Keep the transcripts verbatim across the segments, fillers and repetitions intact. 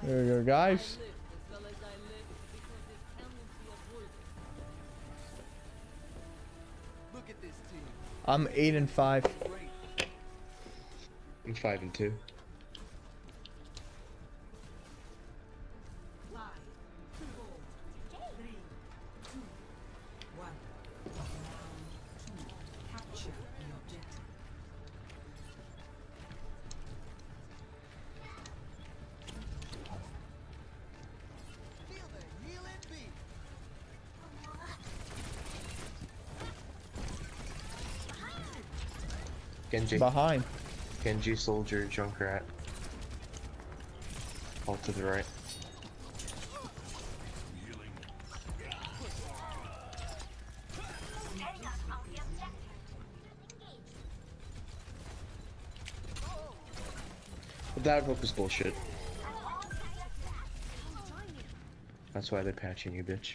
There you go, guys. Look at this team. I'm eight and five. I'm five and two. Genji. Behind. Genji, Soldier, Junkrat. All to the right. But that hook is bullshit. That's why they're patching you, bitch.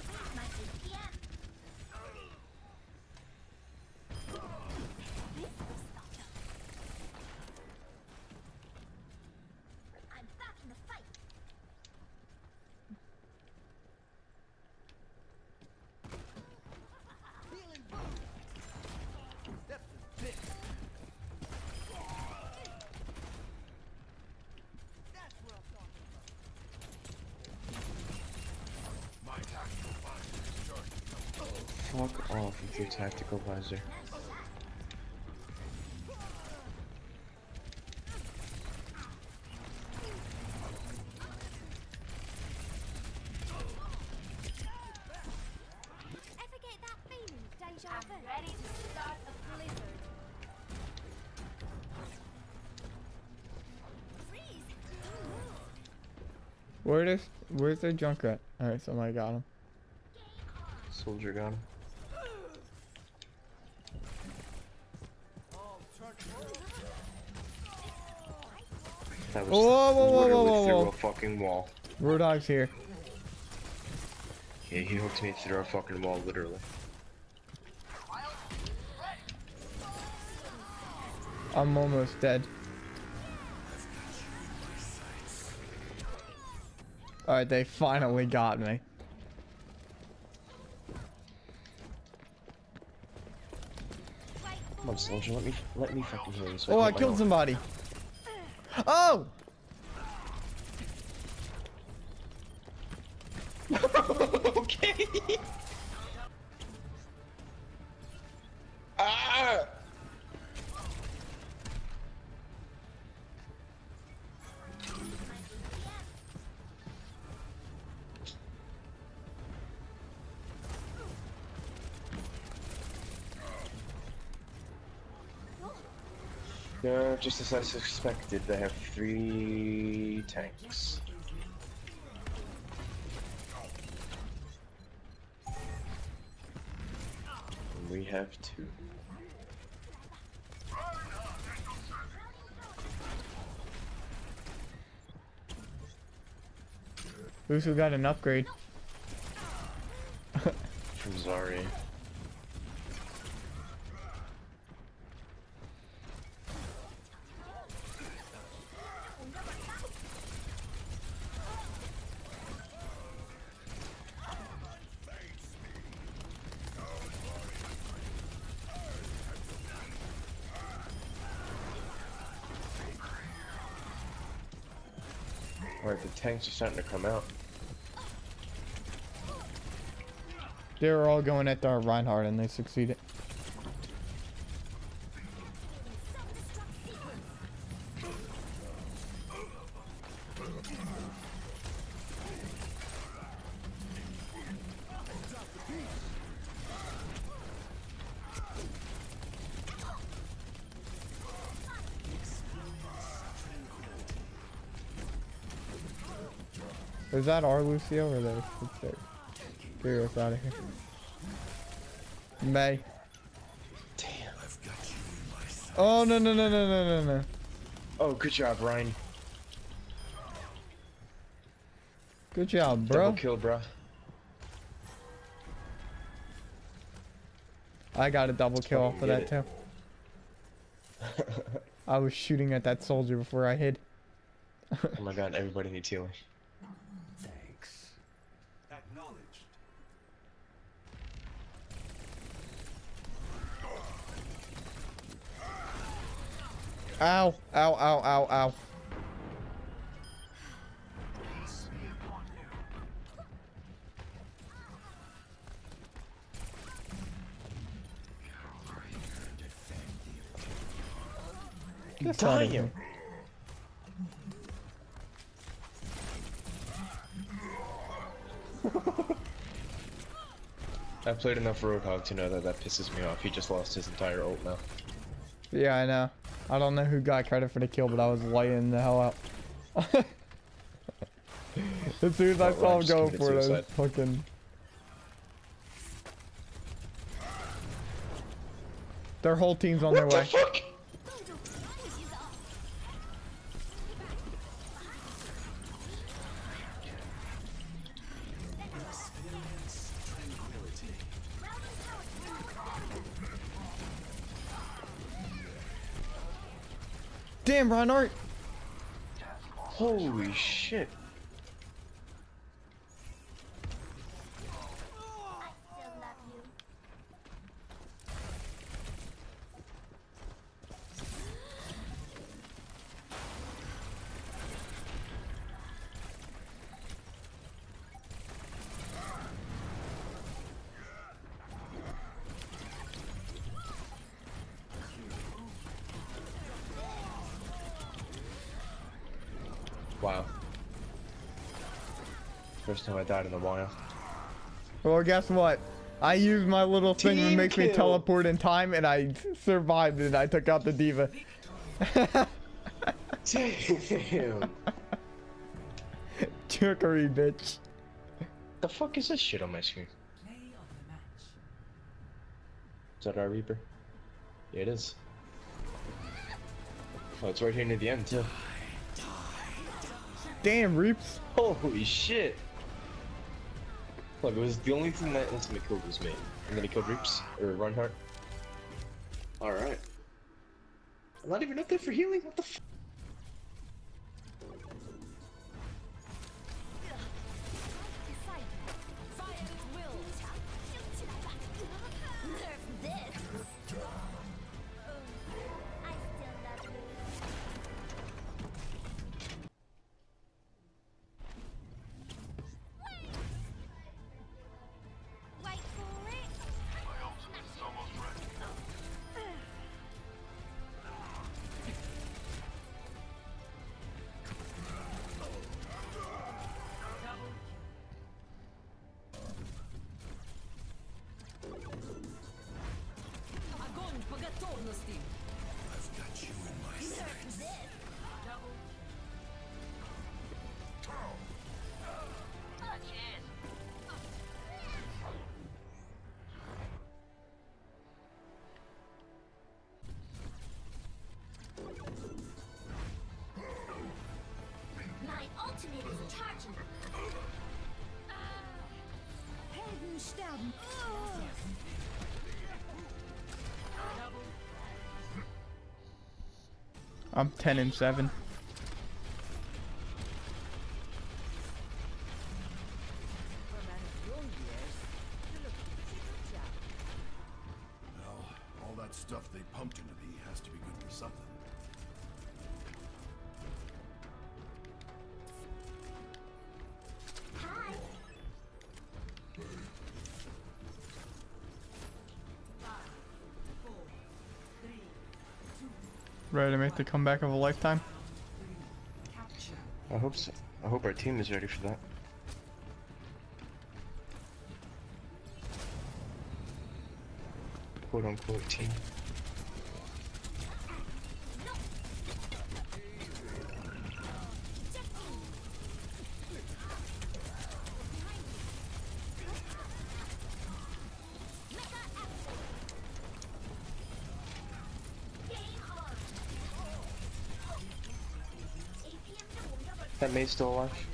Fuck off with your tactical visor. Ever get that feeling of deja vu? I'm ready to start a blizzard. Freeze! Where is? Where's the Junkrat? All right, somebody got him. Soldier gun. That was Whoa, whoa, whoa, literally whoa, whoa, through whoa. a fucking wall. Roadhog's here. Yeah, he hooked me through a fucking wall, literally. I'm almost dead. All right, they finally got me. Come on, Soldier, let me let me fucking heal you. So Oh, I I can killed get my somebody. Oh! own. Okay. Ah! Yeah, just as I suspected, they have three tanks. And we have two. Who's who got an upgrade? From Zarya. Alright, the tanks are starting to come out. They were all going at our Reinhardt and they succeeded. Is that our Lucio or theirs? It's theirs. Get us out of here. May. Damn. Oh no no no no no no no. Oh, good job, Ryan. Good job, bro. Double kill, bro. I got a double kill Oh, off of get that too. I was shooting at that soldier before I hid. Oh my god, everybody needs healing. Thanks. Acknowledged. Ow, ow, ow, ow, ow. Get out of here. I've played enough Roadhog to know that that pisses me off. He just lost his entire ult now. Yeah, I know. I don't know who got credit for the kill, but I was lighting the hell out. As soon as I Oh, saw Ryan him just go committed for it, I was suicide. fucking... Their whole team's on their What the way. fuck? Damn, Reinhardt! Holy shit. I still love you. Wow. First time I died in a while. Well, guess what? I used my little thing that Team makes me kill. teleport in time, and I survived, and I took out the diva. Damn. Trickery, bitch. The fuck is this shit on my screen? Is that our Reaper? Yeah, it is. Oh, it's right here near the end, too. Damn, Reaps. Holy shit! Look, it was the only thing that instant killed was me. And then he killed Reaps, or Reinhardt. Alright. I'm not even up there for healing, what the f- Nerf this. I still love you. Wait for it. Огонь по готовности! I've got you in my sights. My ultimate is charging. Helden sterben. I'm ten and seven. Well, all that stuff they pumped into me has to be good for something. Hi. Ready to make the comeback of a lifetime? I hope so. I hope our team is ready for that. Quote unquote team. That mate's still alive.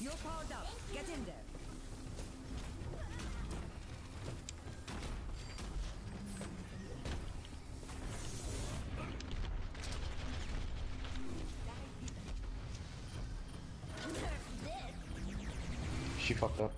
You're powered up. Get in there. She fucked up.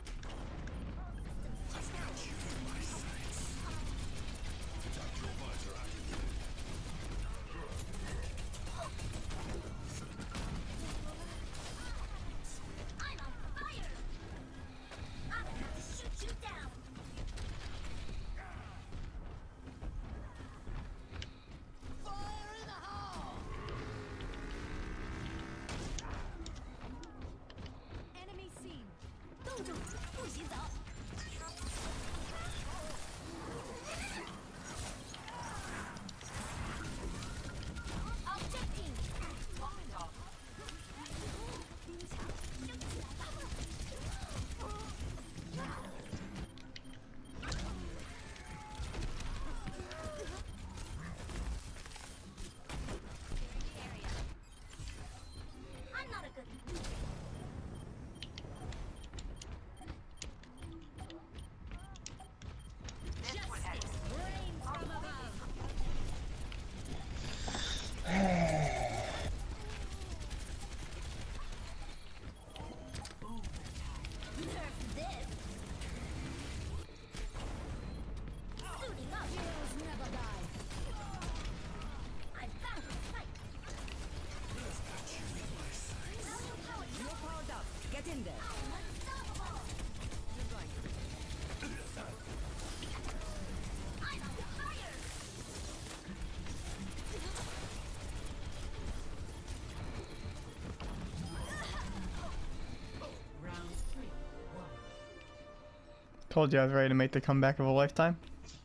Enemy seen. 动住，不许走。Objecting。兵强，升起来吧。I'm not a good. Rain from above. Nerf this. Suiting up. Heroes never die. I'm back to fight. You're powered up. Get in there. Unstoppable. You're going. I'm on fire. Round three. One. Told you I was ready to make the comeback of a lifetime.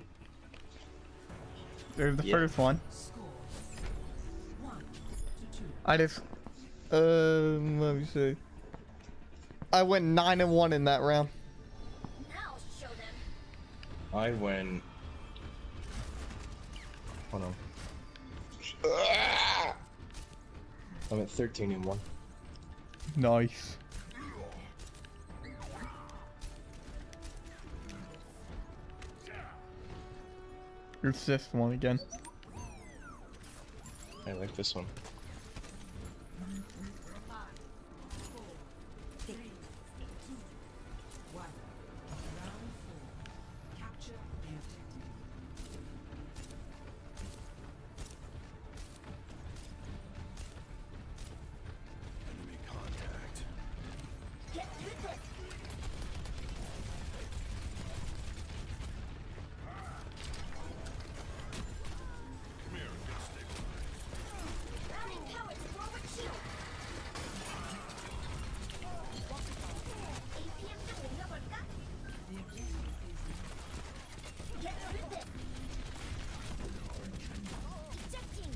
There's the Yeah. first one. Score. One to two. I just, um, let me see. I went nine and one in that round. Now show them. I went. Hold on. I went thirteen and one. Nice. Your fifth one again. I like this one. One. Round four. Capture the objective. Enemy contact. Get through this. Come here and get stabilized. Routing cowards forward shield. A P M W 열어볼까? The objective is Get through this. Ejecting.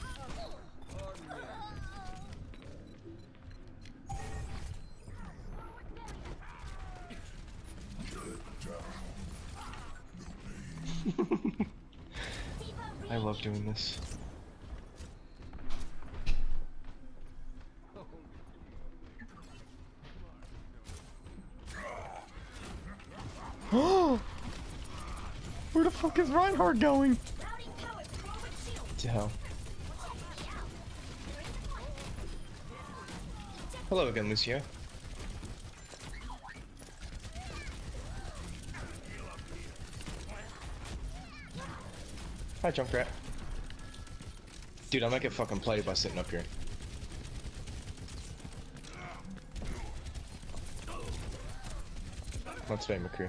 I love doing this. Where the fuck is Reinhardt going? Routing cowards forward shield. What the hell? Hello again, Lucio. Hi, Junkrat. Dude, I might get fucking played by sitting up here. Let's play McCree.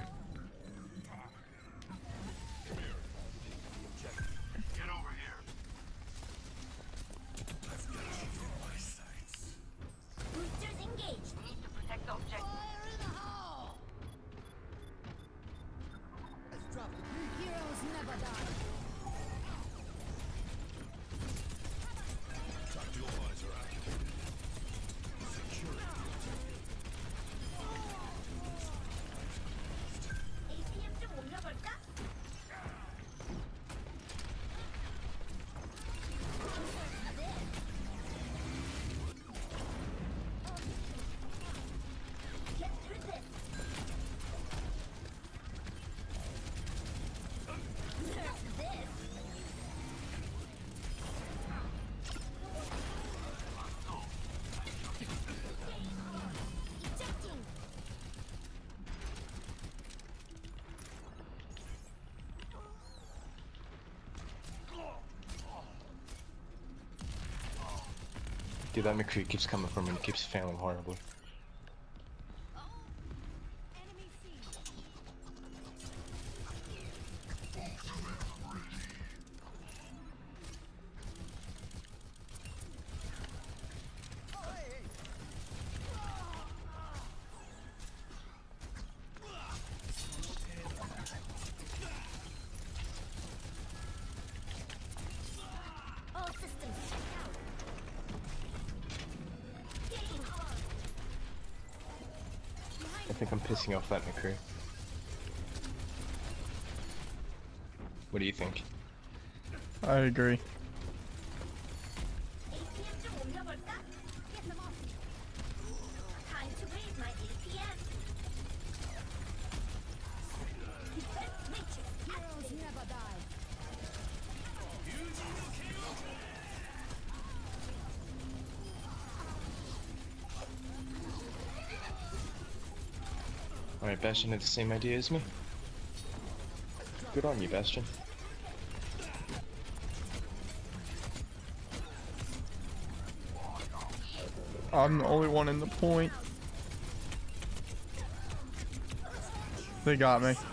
Get over here. I've got you in my sights. Boosters engaged. We need to protect the objective. Fire in the hole! Heroes never die. Tactical visor activated. Securing the objective. Dude, that McCree keeps coming from me and keeps failing horribly. Enemy seen. All systems check out. Getting hard. I think I'm pissing off that McCree. What do you think? I agree. 에이피엠 좀 올려볼까? Get them off me. Time to raise my A P M. Defense matrix activated. Never die. Alright, Bastion had the same idea as me. Good on you, Bastion. I'm the only one in the point. They got me.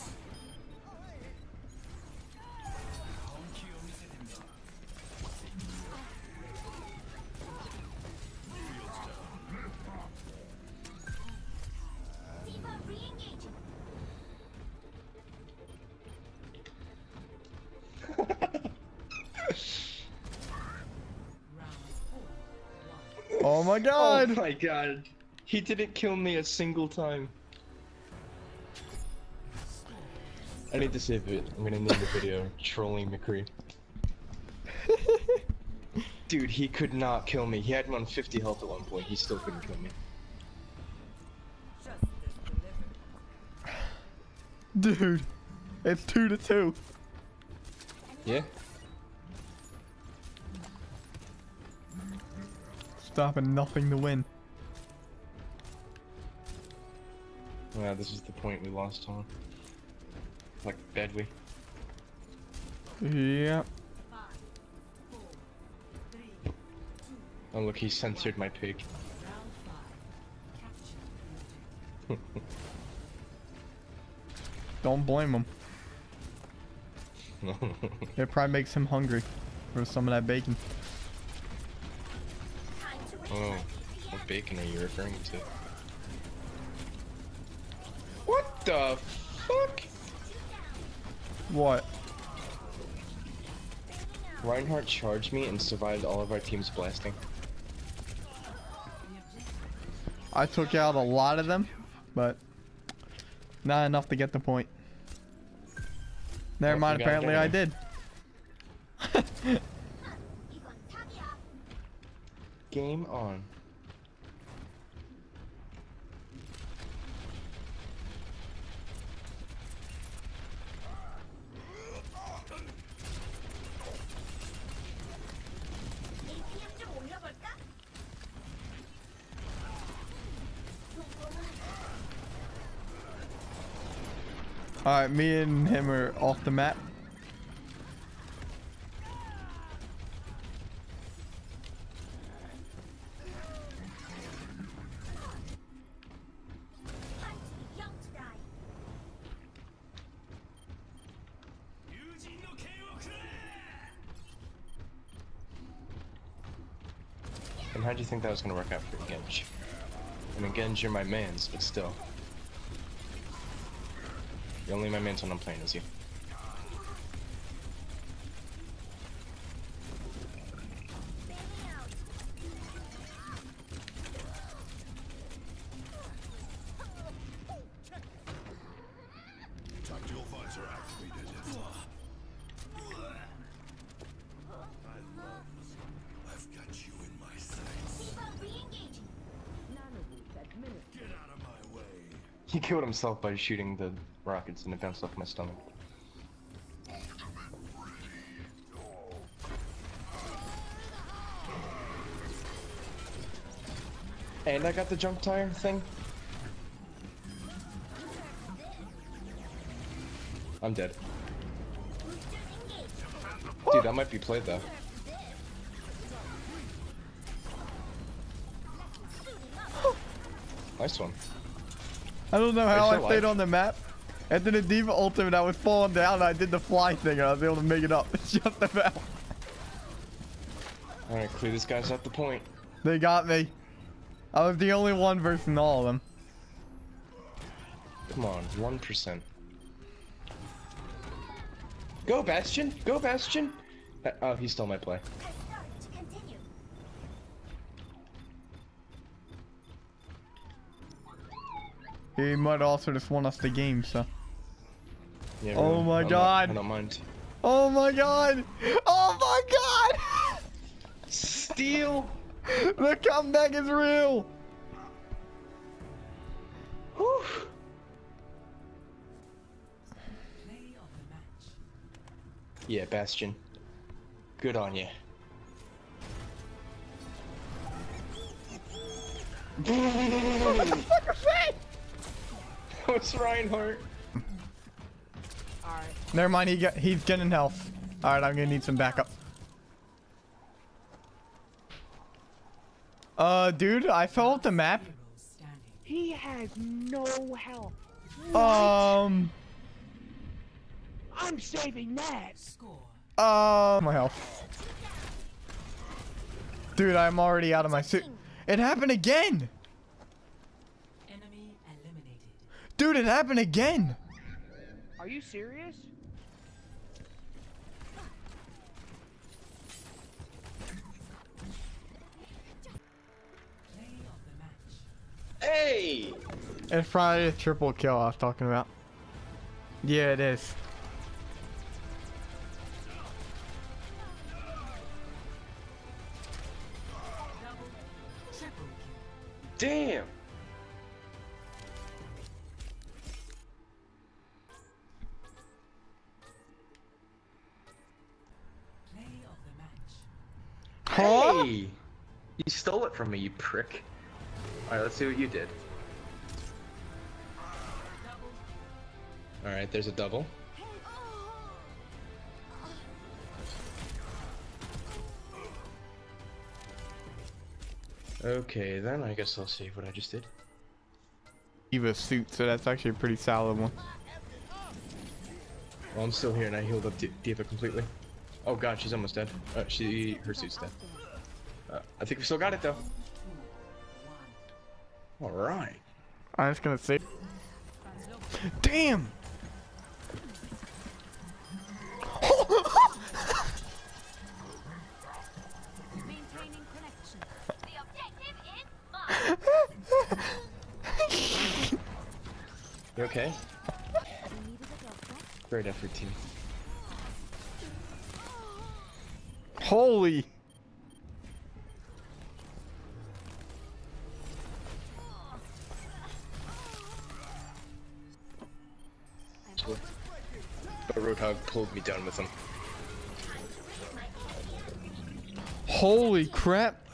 Diva re-engaging. Oh my god! Oh my god. He didn't kill me a single time. I need to save it. I'm gonna name the video Trolling McCree. Dude, he could not kill me. He had me on fifty health at one point. He still couldn't kill me. Justice delivered. Dude, it's two to two. Yeah? Stopping nothing to win. Yeah, this is the point we lost on. Like, badly. Yep. Five, four, three, two, Oh look, he censored my pig. round five. Capture. Don't blame him. It probably makes him hungry for some of that bacon. Time to raise Oh, my A P M. what bacon are you referring to? What the fuck? What? Reinhardt charged me and survived all of our team's blasting. I took out a lot of them, but not enough to get the point. Never Oh, mind, you got it apparently I there. did. 이건 답이야. Game on. 에이피엠 좀 올려볼까? Alright, me and him are off the map. Time to be young to die. And how do you think that was gonna work out for Genji? I mean, Genji, you're my mans, but still. The only my mans when I'm playing is you. Bailing out. Tactical visor activated. I love this. I've got you in my sights. Diva re-engaging. Nanoboost administered. Get out of my way. He killed himself by shooting the rockets and it bounced off my stomach. And I got the jump tire thing. I'm dead. Booster engaged. Dude, that might be played though. Nice one. I don't know Are you how I still stayed alive? on the map. After the D.Va ultimate, I was falling down and I did the fly thing and I was able to make it up. Just about. Alright, clear this guy's at the point. They got me. I was the only one versus all of them. Come on, one percent. Go, Bastion! Go, Bastion! Uh, oh, he stole my play. Press start to continue. He might also just won us the game, so. Yeah, Oh really, my I'm not- God. I don't mind. Oh my god! Oh my god! Steal! The comeback is real! Whew. Yeah, Bastion. Good on you. What the fuck was that? What's Reinhardt? Alright. Never mind, he got, he's getting health. Alright, I'm gonna need some backup. Uh, dude, I fell off the map. He has no health. Um, I'm saving that. uh, my health. Dude, I'm already out of my suit. It happened again! Enemy eliminated. Dude, it happened again! Are you serious? Play of the match. Hey! It's probably a triple kill I was talking about. Yeah, it is. Double, triple kill. Damn! Play of the match. Huh? Hey! You stole it from me, you prick. Alright, let's see what you did. Double, Alright, there's a double. Okay, then I guess I'll save what I just did. D.Va suit, so that's actually a pretty solid one. Well, I'm still here and I healed up D- D.Va completely. Oh god, she's almost dead. Uh, she, her suit's dead. Uh, I think we still got it though. Alright. I'm just gonna say. Damn! Maintaining connection. The objective is mine. You okay? You needed a doctor? Great effort, team. Holy! But Roadhog pulled me down with him. Holy crap!